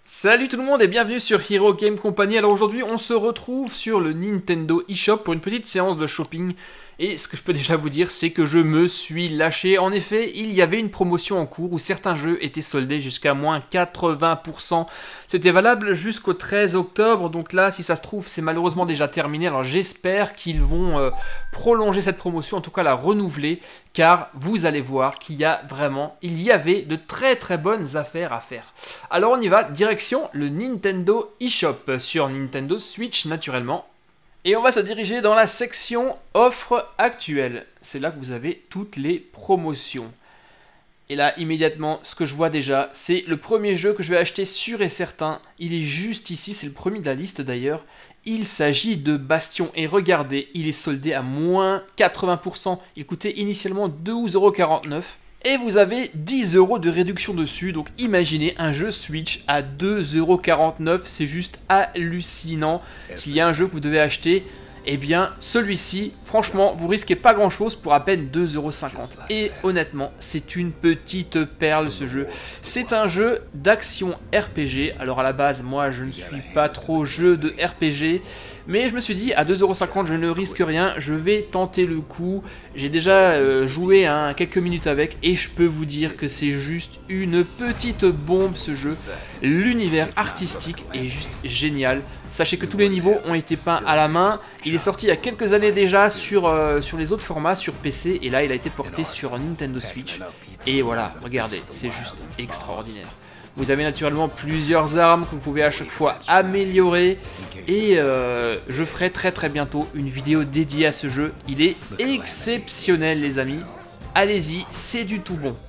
Salut tout le monde et bienvenue sur Hero Game Company. Alors aujourd'hui on se retrouve sur le Nintendo eShop pour une petite séance de shopping. Et ce que je peux déjà vous dire, c'est que je me suis lâché. En effet, il y avait une promotion en cours où certains jeux étaient soldés jusqu'à moins 80%. C'était valable jusqu'au 13 octobre. Donc là, si ça se trouve, c'est malheureusement déjà terminé. Alors j'espère qu'ils vont prolonger cette promotion, en tout cas la renouveler. Car vous allez voir qu'il y avait de très très bonnes affaires à faire. Alors on y va, direction le Nintendo eShop sur Nintendo Switch naturellement. Et on va se diriger dans la section offres actuelles. C'est là que vous avez toutes les promotions. Et là, immédiatement, ce que je vois déjà, c'est le premier jeu que je vais acheter sûr et certain. Il est juste ici, c'est le premier de la liste d'ailleurs. Il s'agit de Bastion. Et regardez, il est soldé à moins 80%. Il coûtait initialement 12,49 €. Et vous avez 10 € de réduction dessus, donc imaginez un jeu Switch à 2,49 €, c'est juste hallucinant. S'il y a un jeu que vous devez acheter, eh bien celui-ci, franchement, vous risquez pas grand chose pour à peine 2,50 €. Et honnêtement, c'est une petite perle ce jeu. C'est un jeu d'action RPG, alors à la base, moi je ne suis pas trop jeu de RPG, mais je me suis dit, à 2,50 € je ne risque rien, je vais tenter le coup. J'ai déjà joué quelques minutes avec et je peux vous dire que c'est juste une petite bombe ce jeu. L'univers artistique est juste génial. Sachez que tous les niveaux ont été peints à la main. Il est sorti il y a quelques années déjà sur les autres formats, sur PC, et là il a été porté sur Nintendo Switch. Et voilà, regardez, c'est juste extraordinaire. Vous avez naturellement plusieurs armes que vous pouvez à chaque fois améliorer. Et je ferai très bientôt une vidéo dédiée à ce jeu. Il est exceptionnel les amis. Allez-y, c'est du tout bon.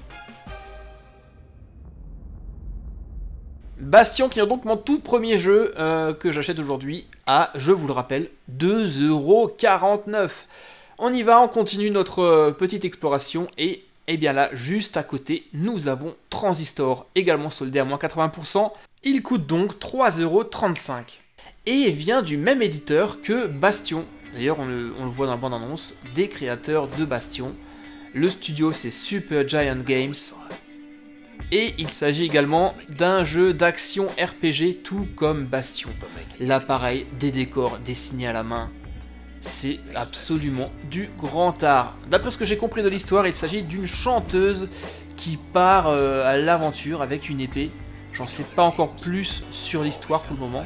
Bastion qui est donc mon tout premier jeu que j'achète aujourd'hui à, je vous le rappelle, 2,49 €. On y va, on continue notre petite exploration et... Et bien là, juste à côté, nous avons Transistor, également soldé à moins 80%. Il coûte donc 3,35 €. Et il vient du même éditeur que Bastion. D'ailleurs, on le voit dans la bande-annonce, des créateurs de Bastion. Le studio, c'est Supergiant Games. Et il s'agit également d'un jeu d'action RPG, tout comme Bastion. Là, pareil, des décors dessinés à la main. C'est absolument du grand art. D'après ce que j'ai compris de l'histoire, il s'agit d'une chanteuse qui part à l'aventure avec une épée. J'en sais pas encore plus sur l'histoire pour le moment.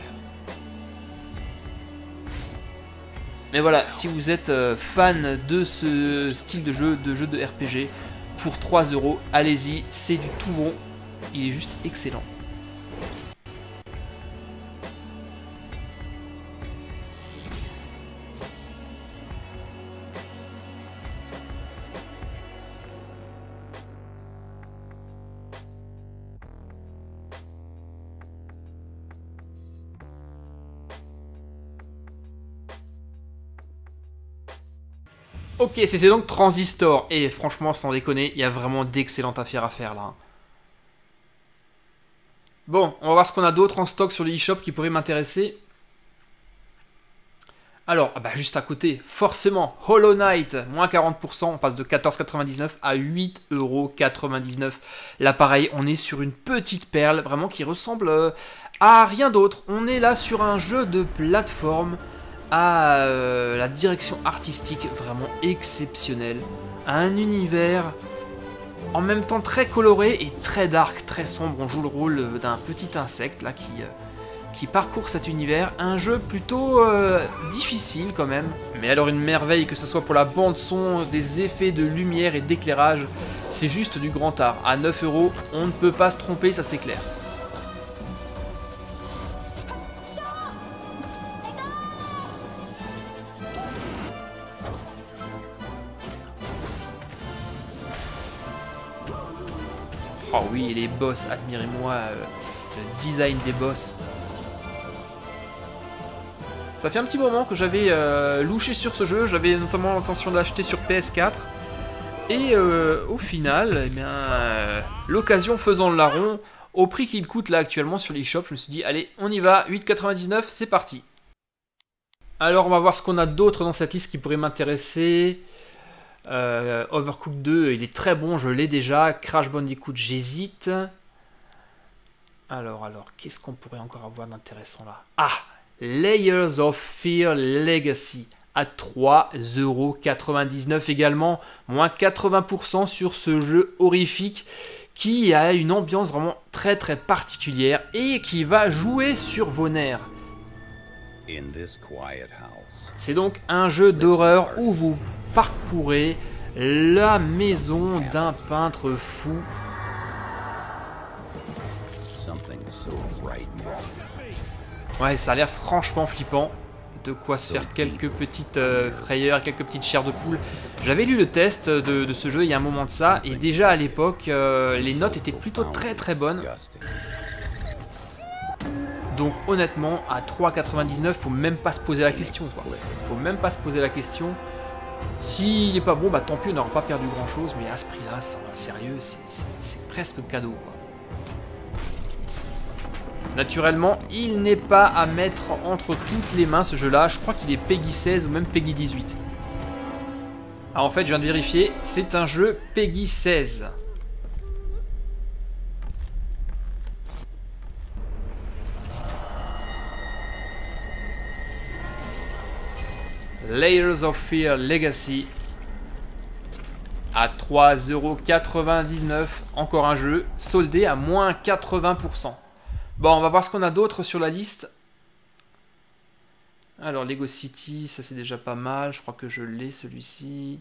Mais voilà, si vous êtes fan de ce style de jeu de RPG, pour 3 €, allez-y, c'est du tout bon. Il est juste excellent. Ok, c'était donc Transistor, et franchement, sans déconner, il y a vraiment d'excellentes affaires à faire là. Bon, on va voir ce qu'on a d'autre en stock sur le eShop qui pourrait m'intéresser. Alors, juste à côté, forcément, Hollow Knight, moins 40%, on passe de 14,99 € à 8,99 €. Là, pareil, on est sur une petite perle, vraiment qui ressemble à rien d'autre. On est là sur un jeu de plateforme à la direction artistique vraiment exceptionnelle, à un univers en même temps très coloré et très dark, très sombre. On joue le rôle d'un petit insecte là qui parcourt cet univers. Un jeu plutôt difficile quand même, mais alors une merveille, que ce soit pour la bande son, des effets de lumière et d'éclairage, c'est juste du grand art. À 9 €, on ne peut pas se tromper, ça c'est clair. Oh oui, et les boss, admirez-moi le design des boss. Ça fait un petit moment que j'avais louché sur ce jeu, j'avais notamment l'intention d'acheter sur PS4. Et au final, eh bien, l'occasion faisant le larron, au prix qu'il coûte là actuellement sur l'eShop, je me suis dit, allez, on y va, 8,99 €, c'est parti. Alors on va voir ce qu'on a d'autre dans cette liste qui pourrait m'intéresser. Overcooked 2, il est très bon, je l'ai déjà. Crash Bandicoot, j'hésite. Alors, qu'est-ce qu'on pourrait encore avoir d'intéressant là? Ah, Layers of Fear Legacy à 3,99 € également, moins 80% sur ce jeu horrifique qui a une ambiance vraiment très particulière et qui va jouer sur vos nerfs. C'est donc un jeu d'horreur où vous parcourez la maison d'un peintre fou. Ouais, ça a l'air franchement flippant. De quoi se faire quelques petites frayeurs, quelques petites chairs de poule. J'avais lu le test de ce jeu il y a un moment de ça, et déjà à l'époque, les notes étaient plutôt très bonnes. Donc honnêtement, à 3,99 €, faut même pas se poser la question, quoi. Faut même pas se poser la question. S'il n'est pas bon, bah tant pis, on n'aura pas perdu grand chose, mais à ce prix-là, sérieux, c'est presque cadeau, quoi. Naturellement, il n'est pas à mettre entre toutes les mains ce jeu-là. Je crois qu'il est Peggy 16 ou même Peggy 18. Ah, en fait, je viens de vérifier, c'est un jeu Peggy 16. Layers of Fear Legacy à 3,99 €. Encore un jeu soldé à moins 80%. Bon, on va voir ce qu'on a d'autre sur la liste. Alors, Lego City, ça c'est déjà pas mal. Je crois que je l'ai, celui-ci.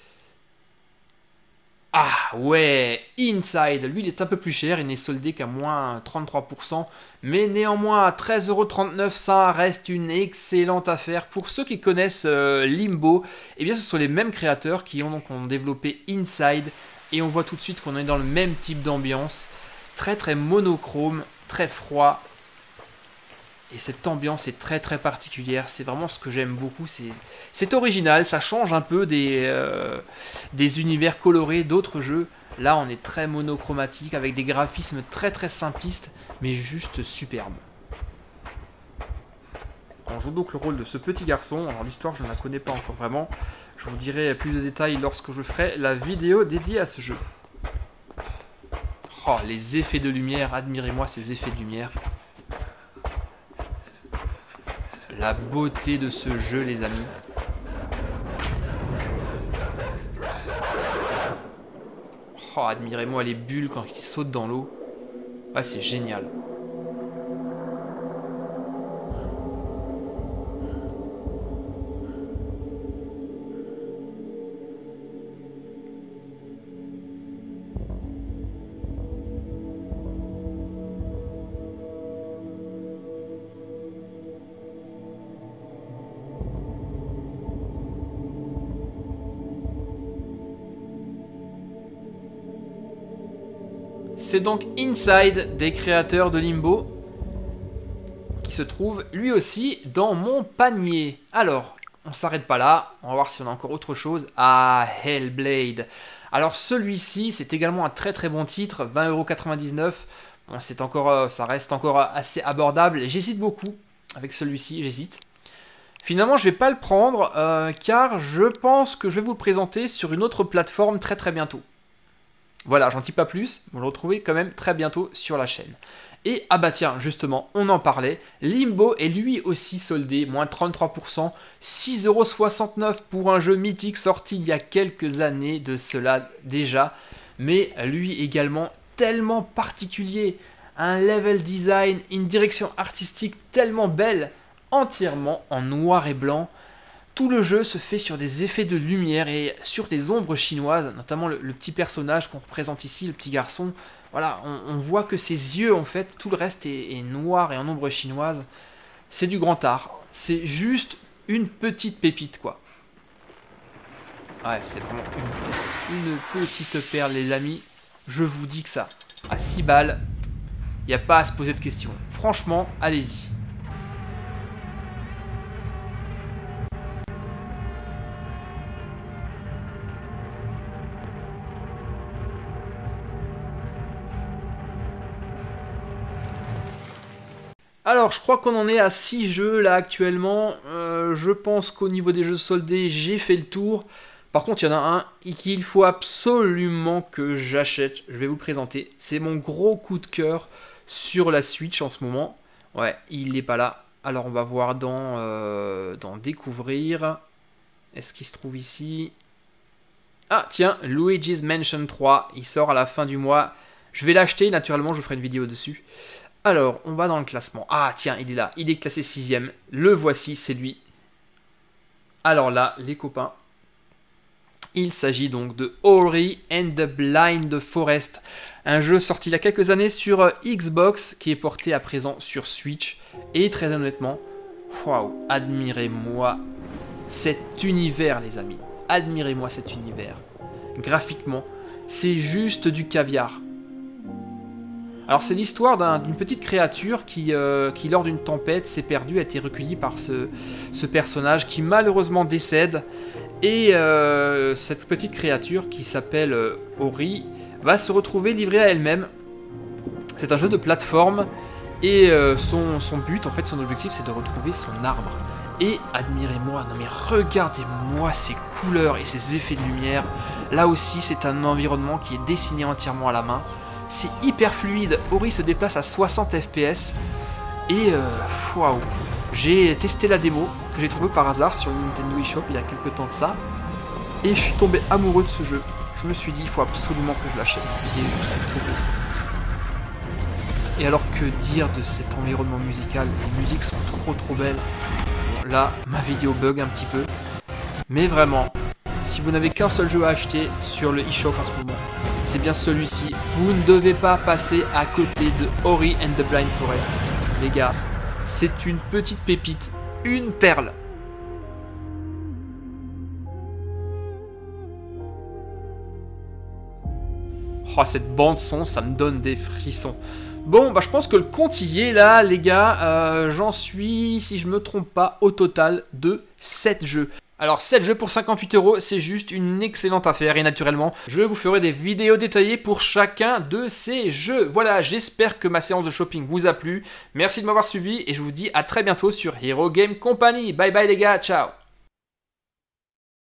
Ah, ouais, Inside. Lui, il est un peu plus cher. Il n'est soldé qu'à moins 33%. Mais néanmoins, à 13,39 €, ça reste une excellente affaire. Pour ceux qui connaissent Limbo, eh bien, ce sont les mêmes créateurs qui ont développé Inside. Et on voit tout de suite qu'on est dans le même type d'ambiance. Très monochrome. Très froid, et cette ambiance est très particulière. C'est vraiment ce que j'aime beaucoup. C'est original, ça change un peu des univers colorés d'autres jeux. Là, on est très monochromatique avec des graphismes très simplistes, mais juste superbes. On joue donc le rôle de ce petit garçon. Alors l'histoire, je ne la connais pas encore vraiment. Je vous dirai plus de détails lorsque je ferai la vidéo dédiée à ce jeu. Oh, les effets de lumière, admirez-moi ces effets de lumière. La beauté de ce jeu, les amis. Oh, admirez-moi les bulles quand ils sautent dans l'eau. Ah, c'est génial. C'est donc Inside des créateurs de Limbo qui se trouve lui aussi dans mon panier. Alors, on s'arrête pas là, on va voir si on a encore autre chose. Ah, Hellblade. Alors celui-ci, c'est également un très bon titre, 20,99 €. Bon, ça reste encore assez abordable. J'hésite beaucoup avec celui-ci, j'hésite. Finalement, je vais pas le prendre car je pense que je vais vous le présenter sur une autre plateforme très bientôt. Voilà, j'en dis pas plus, vous le retrouvez quand même très bientôt sur la chaîne. Et, ah bah tiens, justement, on en parlait, Limbo est lui aussi soldé, moins 33%, 6,69 € pour un jeu mythique sorti il y a quelques années de cela déjà, mais lui également tellement particulier, un level design, une direction artistique tellement belle, entièrement en noir et blanc. Tout le jeu se fait sur des effets de lumière et sur des ombres chinoises, notamment le petit personnage qu'on représente ici, le petit garçon. Voilà, on voit que ses yeux, en fait, tout le reste est noir et en ombre chinoise. C'est du grand art. C'est juste une petite pépite, quoi. Ouais, c'est vraiment une petite perle, les amis. Je vous dis que ça, à 6 balles, il n'y a pas à se poser de questions. Franchement, allez-y. Alors, je crois qu'on en est à 6 jeux là actuellement. Je pense qu'au niveau des jeux soldés, j'ai fait le tour. Par contre, il y en a un qu'il faut absolument que j'achète. Je vais vous le présenter. C'est mon gros coup de cœur sur la Switch en ce moment. Ouais, il n'est pas là. Alors on va voir dans découvrir. Est-ce qu'il se trouve ici? Ah tiens, Luigi's Mansion 3, il sort à la fin du mois. Je vais l'acheter, naturellement je vous ferai une vidéo dessus. Alors, on va dans le classement. Ah tiens, il est là, il est classé 6ème. Le voici, c'est lui. Alors là, les copains, il s'agit donc de Ori and the Blind Forest. Un jeu sorti il y a quelques années sur Xbox, qui est porté à présent sur Switch. Et très honnêtement, waouh, admirez-moi cet univers les amis. Admirez-moi cet univers. Graphiquement, c'est juste du caviar. Alors c'est l'histoire d'une petite créature qui lors d'une tempête s'est perdue, a été recueillie par ce personnage qui malheureusement décède. Et cette petite créature qui s'appelle Ori va se retrouver livrée à elle-même. C'est un jeu de plateforme et son but, en fait son objectif c'est de retrouver son arbre. Et admirez-moi, non mais regardez-moi ces couleurs et ces effets de lumière. Là aussi c'est un environnement qui est dessiné entièrement à la main. C'est hyper fluide, Ori se déplace à 60 fps. Et waouh, j'ai testé la démo que j'ai trouvée par hasard sur le Nintendo eShop il y a quelques temps de ça. Et je suis tombé amoureux de ce jeu. Je me suis dit, il faut absolument que je l'achète. Il est juste trop beau. Et alors que dire de cet environnement musical? Les musiques sont trop belles. Bon, là, ma vidéo bug un petit peu. Mais vraiment, si vous n'avez qu'un seul jeu à acheter sur le eShop en ce moment, c'est bien celui-ci. Vous ne devez pas passer à côté de Ori and the Blind Forest. Les gars, c'est une petite pépite, une perle. Oh, cette bande son, ça me donne des frissons. Bon, bah je pense que le compte y est là, les gars. J'en suis, si je me trompe pas, au total de 7 jeux. Alors 7 jeux pour 58 €, c'est juste une excellente affaire et naturellement, je vous ferai des vidéos détaillées pour chacun de ces jeux. Voilà, j'espère que ma séance de shopping vous a plu. Merci de m'avoir suivi et je vous dis à très bientôt sur Hero Game Company. Bye bye les gars, ciao.